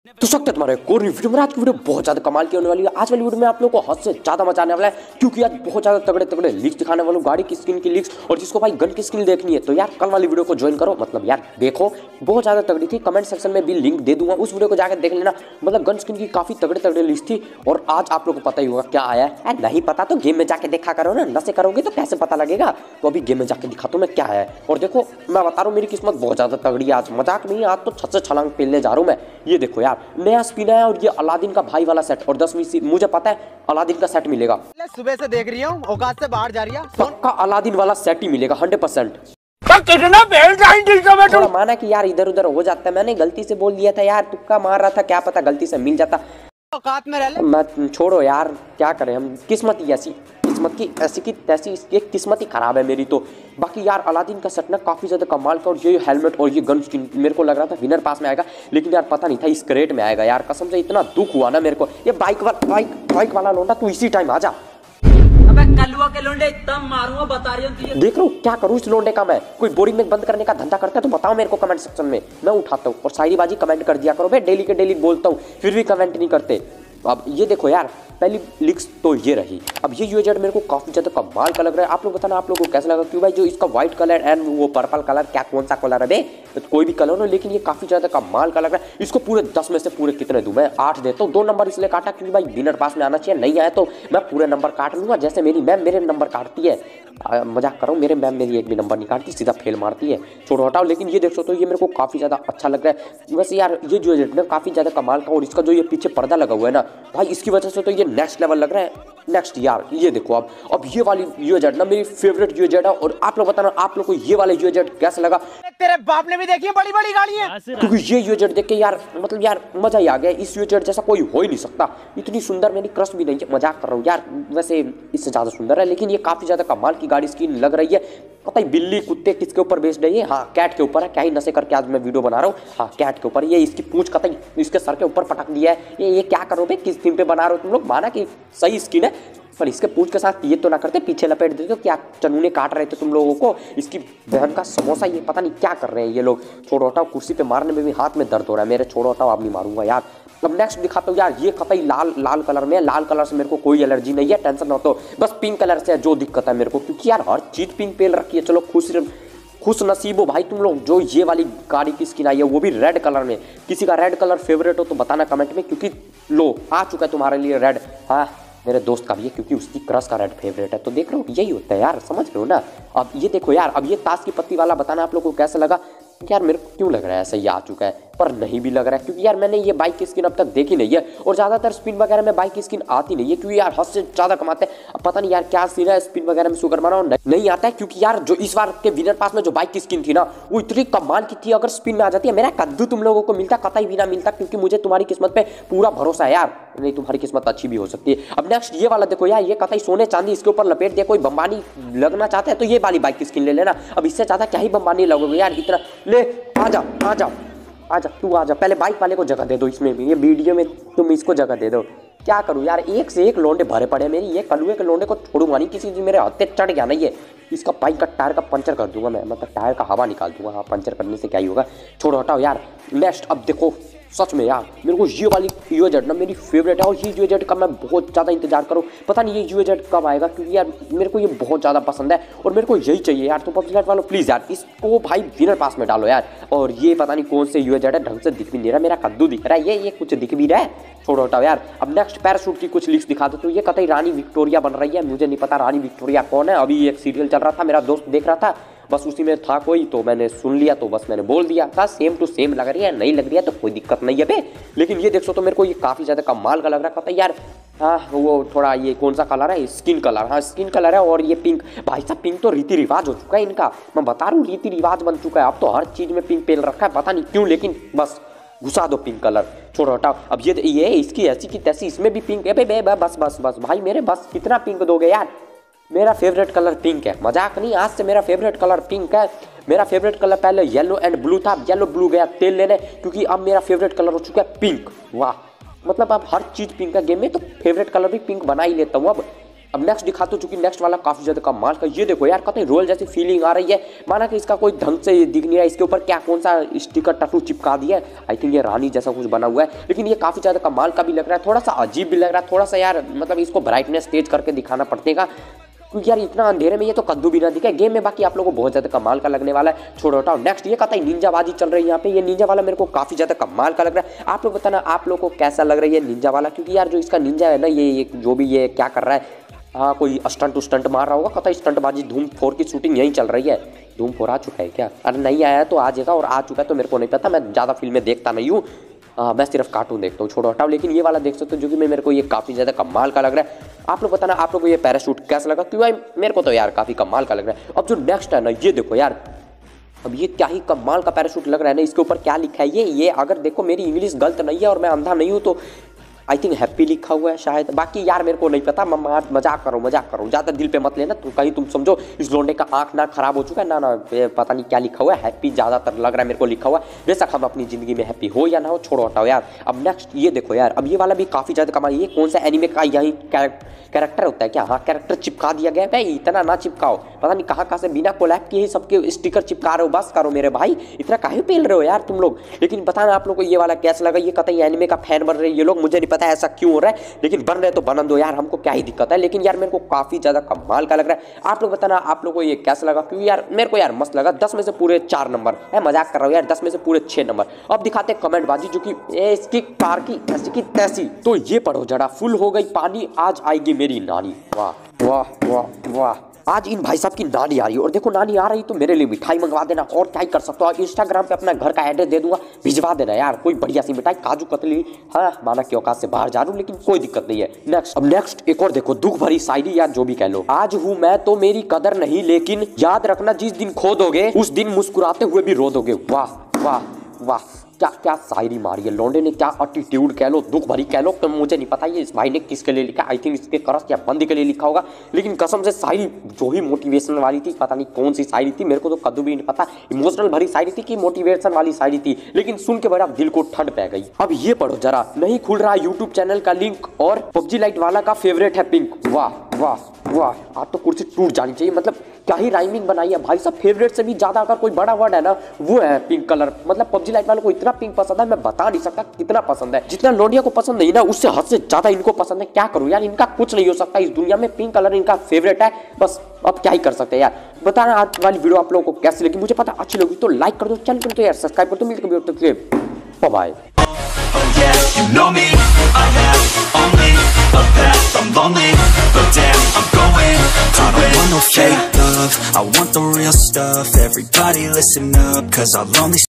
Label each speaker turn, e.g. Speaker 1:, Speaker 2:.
Speaker 1: तो स्वागत है तुम्हारे एक और वीडियो में। आज की वीडियो बहुत ज्यादा कमाल की होने वाली है। आज वाली वीडियो में आप लोगों को हद से ज्यादा मजा आने वाला है, क्योंकि आज बहुत ज्यादा तगड़े तगड़े लीक्स दिखाने वालों, गाड़ी की स्किन की लीक्स। और जिसको भाई गन की स्किन देखनी है तो यार कल वाली वीडियो को ज्वाइन करो, मतलब यार देखो बहुत ज्यादा तगड़ी थी। कमेंट सेक्शन में भी लिंक दे दूंगा, उस वीडियो को जाकर देख लेना। मतलब गन स्किन की काफी तगड़े तगड़े लीक्स थी। और आज आप लोग को पता ही होगा क्या आया है। नहीं पता तो गेम में जाके देखा करो ना, नशे करोगे तो कैसे पता लगेगा। तो अभी गेम में जाके दिखाता हूं मैं क्या है। और देखो मैं बता रहा हूँ मेरी किस्मत बहुत ज्यादा तगड़ी है, आज मजाक नहीं, आज तो छत से छलांग पेलने जा रहा हूँ मैं। ये देखो यार नया स्पिन है और ये अलादीन का भाई वाला सेट। और 10वीं मुझे पता है अलादीन का सेट मिलेगा,
Speaker 2: सुबह से देख रही हूँ, औकात से बाहर जा रही है।
Speaker 1: पक्का अलादीन वाला सेट ही मिलेगा 100%।
Speaker 2: कितना
Speaker 1: थोड़ा माना कि यार इधर उधर हो जाता है, मैंने गलती से बोल दिया था यार, तुक्का मार रहा था, क्या पता गलती से मिल जाता।
Speaker 2: औकात में रह ले।
Speaker 1: मैं छोड़ो यार क्या करें हम, किस्मत ही ऐसी, किस्मत की ऐसी की तैसी, ये किस्मत ही खराब है मेरी तो। बाकी यार अलादीन का सेट ना काफी ज्यादा कमाल का। और ये हेलमेट और ये गन स्किन मेरे को लग रहा था विनर पास में आएगा, लेकिन यार पता नहीं था इस क्रेट में आएगा। यार कसम से इतना दुख हुआ ना मेरे को। ये बाइक वाला लौंडा तू इसी टाइम आ जा।
Speaker 2: अबे कलुआ के लोंडे एकदम मारूंगा, बता रही हूं।
Speaker 1: देख रहा हूँ क्या करूँ इस लोंडे का मैं। कोई बोरिंग में बंद करने का धंधा करता है तो बताओ मेरे को कमेंट सेक्शन में, मैं उठाता हूँ। और शायरीबाजी कमेंट कर दिया करो, मैं डेली के डेली बोलता हूँ फिर भी कमेंट नहीं करते। अब ये देखो यार पहली लीक्स तो ये रही। अब ये यूजेड मेरे को काफी ज्यादा कमाल का लग रहा है। आप लोग बताना आप लोगों को कैसा लगा। क्यों भाई जो इसका व्हाइट कलर एंड वो पर्पल कलर, क्या कौन सा कलर है बे, तो कोई भी कलर हो, लेकिन ये काफी ज्यादा कमाल का लग रहा है। इसको पूरे 10 में से पूरे कितने दूं मैं? 8 देता हूँ। 2 नंबर इसलिए काटा क्योंकि भाई विनर पास में आना चाहिए, नहीं आया तो मैं पूरे नंबर काट लूंगा। जैसे मेरी मैम मेरे नंबर काटती है, मजाक कर रहा हूँ, मेरे मैम मेरी एक भी नंबर नहीं काटती, सीधा फेल मारती है। छोड़ो हटाओ। लेकिन ये देख सकते हो ये मेरे को काफी ज्यादा अच्छा लग रहा है। वैसे यार ये जो है काफी ज्यादा कमाल का। और इसका जो ये पीछे पर्दा लगा हुआ है ना भाई, इसकी वजह से तो ये नेक्स्ट लेवल लग रहा है। नेक्स्ट यार ये देखो अब ये वाली यूजेड ना मेरी फेवरेट यूजेड है। और आप लोग बताना आप लोग को ये वाला यूजेड कैसा लगा।
Speaker 2: तेरे बाप ने भी देखी है बड़ी बड़ी गाड़ियां,
Speaker 1: क्योंकि ये यूजेड देख के यार मतलब यार मजा ही आ गया। इस यूजेड जैसा कोई हो ही नहीं सकता। इतनी सुंदर मेरी क्रश भी नहीं है, मजाक कर रहा हूँ यार, वैसे इससे ज्यादा सुंदर है। लेकिन ये काफी ज्यादा कमाल की गाड़ी स्किन लग रही है। पता ही बिल्ली कुत्ते किसके ऊपर बेस्ड है ये? हाँ कैट के ऊपर है। क्या ही नशे करके आज मैं वीडियो बना रहा हूँ। हाँ कैट के ऊपर। ये इसकी पूंछ कतई इसके सर के ऊपर पटक दिया है। ये क्या करोगे, किस थीम पे बना रहे हो तुम लोग? माना कि सही स्किन है, पर इसके पूंछ के साथ ये तो ना करते, पीछे लपेट देते तो क्या चनूने काट रहे थे तुम लोगों को। इसकी बहन का समोसा, ये पता नहीं क्या कर रहे हैं ये लोग। छोड़ो हटाओ, कुर्सी पे मारने में भी हाथ में दर्द हो रहा है मेरे। छोड़ो हटाओ, अब नहीं मारूंगा यार। अब नेक्स्ट दिखाता हूँ यार, ये कतई लाल कलर में। लाल कलर से मेरे को कोई एलर्जी नहीं है, टेंशन ना हो। बस पिंक कलर से जो दिक्कत है मेरे को, क्योंकि यार हर चीज पिंक पेल रखी है। चलो खुश नसीब हो भाई तुम लोग जो ये वाली गाड़ी की स्किन आई है, वो भी रेड कलर में। किसी का रेड कलर फेवरेट हो तो बताना कमेंट में, क्योंकि लो आ चुका है तुम्हारे लिए रेड। हाँ मेरे दोस्त का भी है, क्योंकि उसकी क्रश का रेड फेवरेट है। तो देख रहे हो यही होता है यार, समझ रहे हो ना। अब ये देखो यार, अब ये ताश की पत्ती वाला बताना आप लोगों को कैसा लगा। यार मेरे को क्यों लग रहा है ऐसा ही आ चुका है, पर नहीं भी लग रहा है, क्योंकि यार मैंने ये बाइक की स्किन अब तक देखी नहीं है। और ज्यादातर स्पिन वगैरह में बाइक की स्किन आती नहीं है, क्योंकि यार हद से ज्यादा कमाते हैं। अब पता नहीं यार क्या सीन है, स्पिन वगैरह में शुगर माना नहीं आता है। क्योंकि यार जो इस बार के विनर पास में जो बाइक की स्किन थी ना, वो इतनी कमाल की थी। अगर स्पिन में आ जाती है, मेरा कद्दू तुम लोगों को मिलता, कतई भी ना मिलता। क्योंकि मुझे तुम्हारी किस्मत पे पूरा भरोसा है यार, नहीं तुम्हारी किस्मत अच्छी भी हो सकती है। अब नेक्स्ट ये वाला देखो यार, ये कतई सोने चांदी इसके ऊपर लपेट दिया। कोई बम्बानी लगना चाहता है तो ये वाली बाइक की स्किन ले लेना। अब इससे ज्यादा क्या ही बम्बानी लगोगे यार। इतना ले आजा तू आजा। पहले बाइक वाले को जगह दे दो इसमें भी, ये वीडियो में तुम इसको जगह दे दो। क्या करूँ यार, एक से एक लोंडे भरे पड़े मेरी। ये कलुए के लोंडे को छोड़ूंगा नहीं, किसी दिन मेरे हत्थे चढ़ गया नहीं है, इसका बाइक का टायर का पंचर कर दूंगा मैं, मतलब टायर का हवा निकाल दूंगा। हाँ पंचर करने से क्या ही होगा, छोड़ो हटाओ यार। नेक्स्ट अब देखो सच में यार मेरे को ये वाली यूजेड ना मेरी फेवरेट है। और ये यूजेड का मैं बहुत ज़्यादा इंतजार करूँ, पता नहीं ये यूजेड कब आएगा, क्योंकि यार मेरे को ये बहुत ज़्यादा पसंद है और मेरे को यही चाहिए यार। तो पब्जी लाइट वालों प्लीज़ यार इसको भाई विनर पास में डालो यार। और ये पता नहीं कौन से यूजेड है, ढंग से दिख भी नहीं रहा, मेरा कद्दू दिख रहा है, ये कुछ दिख भी रहा है। छोड़ो हटाओ यार। अब नेक्स्ट पैराशूट की कुछ लीक्स दिखा दो। तो ये कतई रानी विक्टोरिया बन रही है, मुझे नहीं पता रानी विक्टोरिया कौन है। अभी एक सीरियल चल रहा था, मेरा दोस्त देख रहा था, बस उसी में था कोई, तो मैंने सुन लिया, तो बस मैंने बोल दिया था। सेम टू सेम लग रही है, नहीं लग रही है तो कोई दिक्कत नहीं है बे। लेकिन ये देखो तो मेरे को ये काफ़ी ज़्यादा कमाल का लग रहा है यार। हाँ वो थोड़ा ये कौन सा कलर है, स्किन कलर। हाँ स्किन कलर है। और ये पिंक, भाई साहब पिंक तो रीति रिवाज हो चुका है इनका, मैं बता रहा हूँ रीति रिवाज बन चुका है। अब तो हर चीज़ में पिंक पेल रखा है, पता नहीं क्यों, लेकिन बस घुसा दो पिंक कलर। छोड़ो हटाओ। अब ये इसकी ऐसी की तैसी, इसमें भी पिंक है बे। बस भाई मेरे बस कितना पिंक दोगे यार। मेरा फेवरेट कलर पिंक है, मजाक नहीं, आज से मेरा फेवरेट कलर पिंक है। मेरा फेवरेट कलर पहले येलो एंड ब्लू था, येलो ब्लू गया तेल लेने, क्योंकि अब मेरा फेवरेट कलर हो चुका है पिंक। वाह, मतलब अब हर चीज़ पिंक है गेम में, तो फेवरेट कलर भी पिंक बना ही लेता हूँ अब। अब नेक्स्ट दिखाता हूँ, चूंकि नेक्स्ट वाला काफी ज्यादा कमाल का। ये देखो यार, कतई रॉयल जैसी फीलिंग आ रही है, माना कि इसका कोई ढंग से दिख नहीं रहा है। इसके ऊपर क्या कौन सा स्टिकर टैटू चिपका दिया है, आई थिंक ये रानी जैसा कुछ बना हुआ है, लेकिन ये काफी ज्यादा कमाल का भी लग रहा है, थोड़ा सा अजीब भी लग रहा है, थोड़ा सा यार मतलब इसको ब्राइटनेस तेज करके दिखाना पड़ेगा, क्योंकि यार इतना अंधेरे में ये तो कद्दू भी ना दिखे गेम में। बाकी आप लोगों को बहुत ज्यादा कमाल का लगने वाला है, छोड़ो हटाओ। नेक्स्ट ये कतई निंजाबाजी चल रही है यहाँ पे, ये निंजा वाला मेरे को काफी ज्यादा कमाल का लग रहा है। आप लोग बताना आप लोग को कैसा लग रहा है ये निंजा वाला, क्योंकि यार जो इसका निंजा है ना, ये जो भी ये क्या कर रहा है, हाँ कोई स्टंट मार रहा होगा, कतई स्टंटबाजी। धूम 4 की शूटिंग यहीं चल रही है। धूम 4 आ चुका है क्या? अरे नहीं आया तो आ जाएगा, और आ चुका है तो मेरे को नहीं पता, मैं ज़्यादा फिल्में देखता नहीं हूँ, मैं सिर्फ कार्टून देखता हूँ, छोड़ो हटाओ। लेकिन ये वाला देख सकते हो जो कि मेरे को ये काफ़ी ज़्यादा कमाल का लग रहा है। आप लोग बताना आप लोग को ये पैराशूट कैसा लगा, क्योंकि मेरे को तो यार काफ़ी कमाल का लग रहा है। अब जो नेक्स्ट है ना, ये देखो यार, अब ये क्या ही कमाल का पैराशूट लग रहा है ना। इसके ऊपर क्या लिखा है ये अगर देखो मेरी इंग्लिश गलत नहीं है और मैं अंधा नहीं हूँ तो आई थिंक हैप्पी लिखा हुआ है शायद। बाकी यार मेरे को नहीं पता, मैं मजाक करो ज़्यादा दिल पे मत लेना, तो कहीं तुम समझो इस लोंडे का आंख ना खराब हो चुका है ना पता नहीं क्या लिखा हुआ है। हैप्पी ज़्यादातर लग रहा है मेरे को लिखा हुआ है, बेशक हम अपनी ज़िंदगी में हैप्पी हो या ना हो, छोड़ो हटाओ यार। अब नेक्स्ट ये देखो यार, अब ये वाला भी काफ़ी ज़्यादा कमाल। ये कौन सा एनिमे का यही कैरेक्टर होता है क्या? हाँ कैरेक्टर चिपका दिया गया है भाई, इतना ना चिपकाओ, पता नहीं कहाँ से बिना कोलैब किए ही सबके स्टिकर चिपका रहे हो, बस करो मेरे भाई, इतना काहे पेल रहे हो यार तुम लोग। लेकिन बताना आप लोग को ये वाला कैसा लगा, ये कतई एनिमे का फैन बन रहे हैं ये लोग, मुझे नहीं पता ऐसा क्यों हो रहा है, लेकिन बन रहे तो बनन दो यार, हमको क्या ही दिक्कत है। लेकिन यार मेरे को काफी ज्यादा कमाल का लग रहा है। आप लोग बताना आप लोग को ये कैसा लगा, क्योंकि यार मेरे को यार मस्त लगा। 10 में से पूरे 4 नंबर, मैं मजाक कर रहा हूँ यार, 10 में से पूरे 6 नंबर। अब दिखाते हैं कमेंट बाजी, जो कि इसकी कार की ऐसी की तैसी। तो ये पढ़ो जरा, फुल हो गई पानी आज आएगी मेरी नानी। वाह वाह वाह वाह, आज इन भाई साहब की नानी आ रही है, और देखो नानी आ रही तो मेरे लिए मिठाई मंगवा देना, और क्या ही कर सकते हो। इंस्टाग्राम पे अपना घर का एड्रेस दे दूंगा, भिजवा देना यार, कोई बढ़िया सी मिठाई, काजू कतली। हाँ माना की औकात से बाहर जा रहा हूँ, लेकिन कोई दिक्कत नहीं है। नेक्स्ट, अब नेक्स्ट एक और देखो, दुख भरी शायरी या जो भी कह लो। आज हूँ मैं तो मेरी कदर नहीं, लेकिन याद रखना जिस दिन खो दोगे उस दिन मुस्कुराते हुए भी रो दोगे। वाह वाह वाह, क्या क्या शायरी मारी है लौंडे ने, क्या एटीट्यूड कह लो, दुख भरी कह लो, तो मुझे नहीं पता ये इस भाई ने किसके लिए लिखा। आई थिंक इसके करस या बंदी के लिए लिखा होगा, लेकिन कसम से शायरी जो ही मोटिवेशनल वाली थी, पता नहीं कौन सी शायरी थी, मेरे को तो कद्दू भी नहीं पता, इमोशनल भरी शायरी थी कि मोटिवेशन वाली शायरी थी, लेकिन सुन के बड़ा दिल को ठंड पै गई। अब ये पढ़ो जरा, नहीं खुल रहा यूट्यूब चैनल का लिंक और पबजी लाइट वाला का फेवरेट है पिंक। वाह वाह वाह, आज तो कुर्सी टूट जानी चाहिए, मतलब क्या ही राइमिंग बनाई है भाई साहब। फेवरेट से भी ज्यादा अगर कोई बड़ा वर्ड है ना वो है पिंक कलर, मतलब पबजी लाइट वालों को इतना पिंक पसंद है, मैं बता नहीं सकता कितना पसंद है। जितना लोडिया को पसंद नहीं ना, उससे हद से ज्यादा इनको पसंद है। क्या करूं यार, इनका कुछ नहीं हो सकता इस दुनिया में, पिंक कलर इनका फेवरेट है, बस अब क्या ही कर सकते हैं यार। बताना आज वाली वीडियो आप लोगों को कैसी लगी, मुझे पता अच्छी लगी तो लाइक कर दो, चैनल को तो यार सब्सक्राइब कर दो। मिलते हैं कभी, bye bye.
Speaker 3: Oh yeah, you know me, I have only a path, I'm lonely, but damn, I'm going to win. I don't want no fake love, I want the real stuff. Everybody listen up, cause I'll only